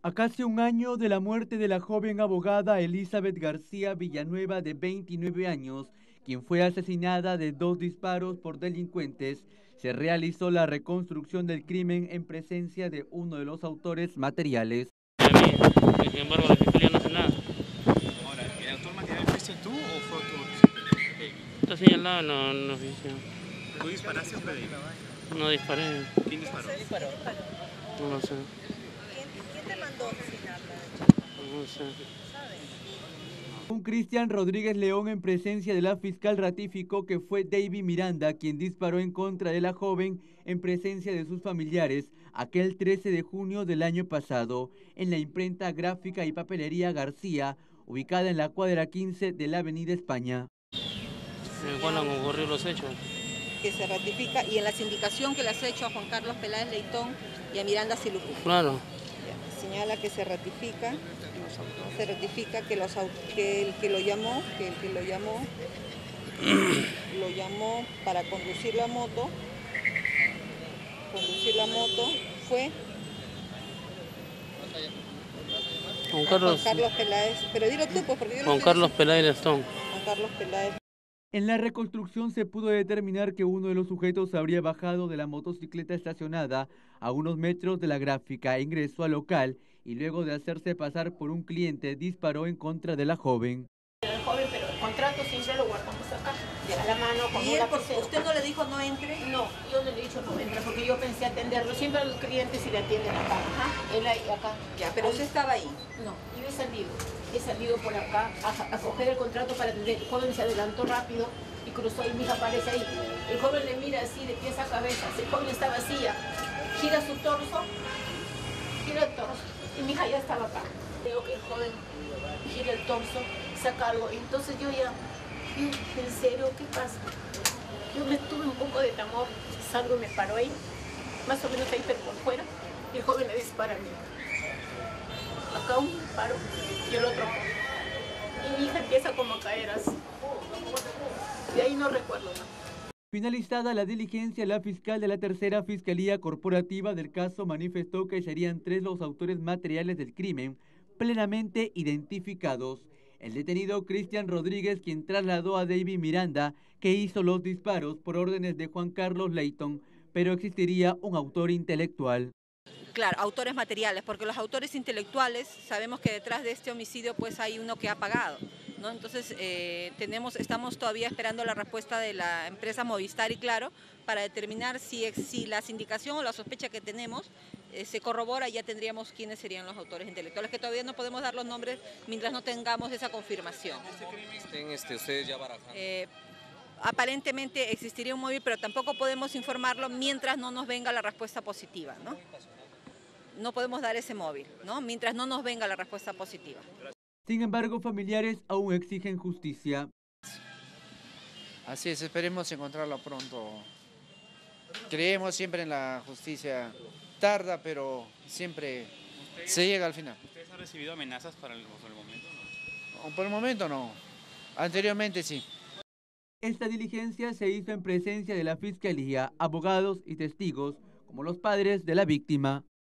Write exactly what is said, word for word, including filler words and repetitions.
A casi un año de la muerte de la joven abogada Elizabeth García Villanueva, de veintinueve años, quien fue asesinada de dos disparos por delincuentes, se realizó la reconstrucción del crimen en presencia de uno de los autores materiales. Sin embargo, la fiscalía no hace nada. Ahora, ¿el autor material fuiste tú o fue otro? Está señalado en la, en la oficina. ¿Tú disparaste o fue ahí? No disparé. ¿Quién disparó? No lo sé. ¿Quién, quién te mandó a asesinarla? No lo sé. Un Cristian Rodríguez León, en presencia de la fiscal, ratificó que fue David Miranda quien disparó en contra de la joven en presencia de sus familiares aquel trece de junio del año pasado en la imprenta gráfica y papelería García, ubicada en la cuadra quince de la avenida España. ¿En cuándo han ocurrido los hechos? Que se ratifica y en la sindicación que le has hecho a Juan Carlos Peláez Leitón y a Miranda Silucú. Claro. Señala que se ratifica, se ratifica que, los, que el que lo llamó, que el que lo llamó, lo llamó para conducir la moto, conducir la moto fue Juan Carlos, Juan Carlos Peláez, pero dilo tú pues, porque yo Juan no Carlos Peláez Leitón. Juan Carlos Peláez. En la reconstrucción se pudo determinar que uno de los sujetos habría bajado de la motocicleta estacionada a unos metros de la gráfica, ingresó al local y luego de hacerse pasar por un cliente disparó en contra de la joven. El joven, pero el contrato siempre lo guardamos acá, a la mano, con ¿Y un él, lapicero. usted no le dijo no entre? No, yo no le he dicho no entra porque yo pensé atenderlo. Siempre a los clientes si le atienden acá. Ajá. Él ahí, acá. Ya, pero usted estaba ahí. No, yo he salido. He salido por acá a, a coger el contrato para atender. El joven se adelantó rápido y cruzó y mi hija aparece ahí. El joven le mira así de pies a cabeza. El joven está vacía. Gira su torso. Gira el torso. Y mi hija ya estaba acá. Veo que el joven gira el torso, saca algo. Y entonces yo ya, yo, ¿en serio qué pasa? Yo me tuve un poco de temor. Salgo y me paro ahí. Más o menos ahí, pero por fuera. Y el joven le dispara a mí. Acá un disparo y el otro. Y mi hija empieza como a caer así. De ahí no recuerdo nada. Finalizada la diligencia, la fiscal de la tercera Fiscalía Corporativa del caso manifestó que serían tres los autores materiales del crimen plenamente identificados. El detenido Cristian Rodríguez, quien trasladó a David Miranda, que hizo los disparos por órdenes de Juan Carlos Leitón, pero existiría un autor intelectual. Claro, autores materiales, porque los autores intelectuales, sabemos que detrás de este homicidio pues hay uno que ha pagado, ¿no? Entonces eh, tenemos, estamos todavía esperando la respuesta de la empresa Movistar y Claro para determinar si, si la sindicación o la sospecha que tenemos eh, se corrobora, ya tendríamos quiénes serían los autores intelectuales, que todavía no podemos dar los nombres mientras no tengamos esa confirmación. ¿Estén este, ustedes ya barajando? Eh, aparentemente existiría un móvil, pero tampoco podemos informarlo mientras no nos venga la respuesta positiva, ¿no? No podemos dar ese móvil, ¿no? Mientras no nos venga la respuesta positiva. Sin embargo, familiares aún exigen justicia. Así es, esperemos encontrarlo pronto. Creemos siempre en la justicia. Tarda, pero siempre se llega al final. ¿Ustedes han recibido amenazas para el, por el momento? No, por el momento no. Anteriormente sí. Esta diligencia se hizo en presencia de la Fiscalía, abogados y testigos, como los padres de la víctima.